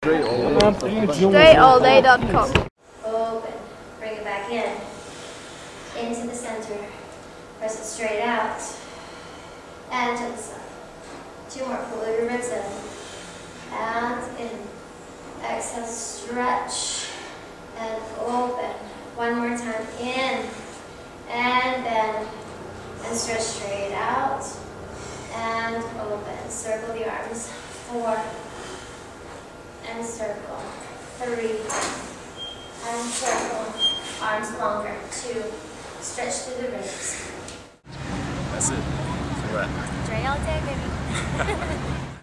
StraightAllDay.com. Open. Bring it back in. Into the center. Press it straight out. And to the side. Two more. Pull your ribs in. And in. Exhale, stretch. And open. One more time. In. And bend. And stretch straight out. And open. Circle the arms. 4. And circle. 3. And circle. Arms longer. 2. Stretch through the ribs. That's it. Wrap. Dre all day, baby.